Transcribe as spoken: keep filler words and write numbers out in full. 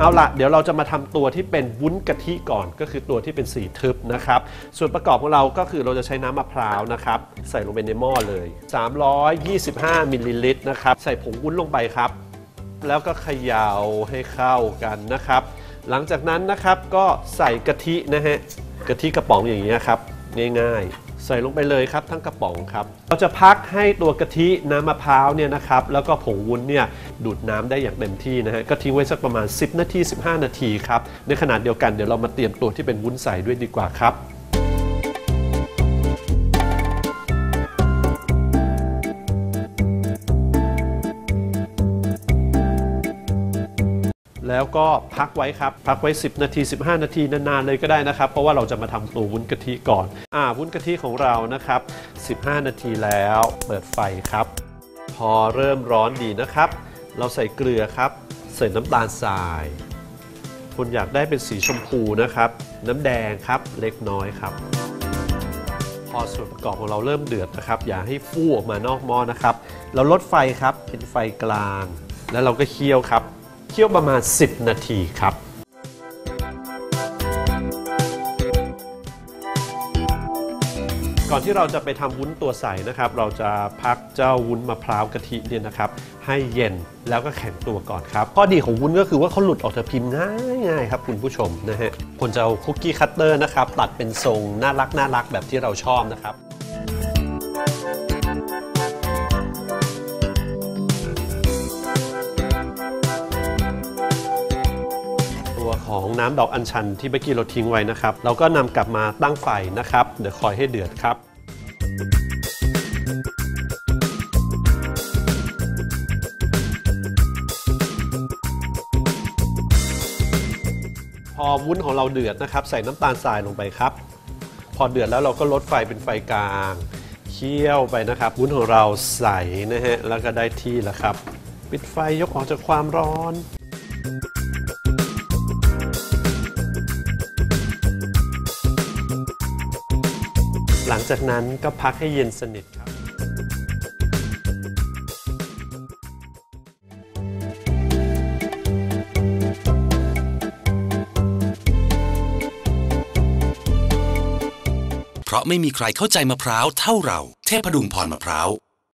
เอาละเดี๋ยวเราจะมาทำตัวที่เป็นวุ้นกะทิก่อนก็คือตัวที่เป็นสีทึบนะครับส่วนประกอบของเราก็คือเราจะใช้น้ำมะพร้าวนะครับใส่ลงไปในหม้อเลยสามร้อยยี่สิบห้ามิลลิลิตรนะครับใส่ผงวุ้นลงไปครับแล้วก็เขย่าให้เข้ากันนะครับหลังจากนั้นนะครับก็ใส่กะทินะฮะกะทิกระป๋องอย่างนี้ครับง่ายๆใส่ลงไปเลยครับทั้งกระป๋องครับเราจะพักให้ตัวกะทิน้ำมะพร้าวเนี่ยนะครับแล้วก็ผงวุ้นเนี่ยดูดน้ำได้อย่างเต็มที่นะฮะก็ทิ้งไว้สักประมาณสิบนาทีสิบห้านาทีครับในขณะเดียวกันเดี๋ยวเรามาเตรียมตัวที่เป็นวุ้นใส่ด้วยดีกว่าครับแล้วก็พักไว้ครับพักไว้สิบนาทีสิบห้านาทีนานๆเลยก็ได้นะครับเพราะว่าเราจะมาทำตัววุ้นกะทิก่อนอ่าวุ้นกะทิของเรานะครับสิบห้านาทีแล้วเปิดไฟครับพอเริ่มร้อนดีนะครับเราใส่เกลือครับใส่น้ำตาลทรายคุณอยากได้เป็นสีชมพูนะครับน้ำแดงครับเล็กน้อยครับพอส่วนประกอบของเราเริ่มเดือดนะครับอย่าให้ฟู่ออกมานอกหม้อนะครับเราลดไฟครับเป็นไฟกลางแล้วเราก็เคี่ยวครับเคี่ยวประมาณสิบนาทีครับก่อนที่เราจะไปทำวุ้นตัวใสนะครับเราจะพักเจ้าวุ้นมะพร้าวกะทิเนี่ยนะครับให้เย็นแล้วก็แข็งตัวก่อนครับข้อดีของวุ้นก็คือว่าเขาหลุดออกจากพิมพ์ง่ายๆครับคุณผู้ชมนะฮะควรจะเอาคุกกี้คัตเตอร์นะครับตัดเป็นทรงน่ารักน่ารักแบบที่เราชอบนะครับของน้ำดอกอัญชันที่เมื่อกี้เราทิ้งไว้นะครับเราก็นำกลับมาตั้งไฟนะครับเดี๋ยวคอยให้เดือดครับพอวุ้นของเราเดือดนะครับใส่น้ำตาลทรายลงไปครับพอเดือดแล้วเราก็ลดไฟเป็นไฟกลางเคี่ยวไปนะครับวุ้นของเราใสนะฮะแล้วก็ได้ที่แล้วครับปิดไฟยกออกจากความร้อนหลังจากนั้นก็พักให้เย็นสนิทครับเพราะไม่มีใครเข้าใจมะพร้าวเท่าเราเทพดุงพรมะพร้าว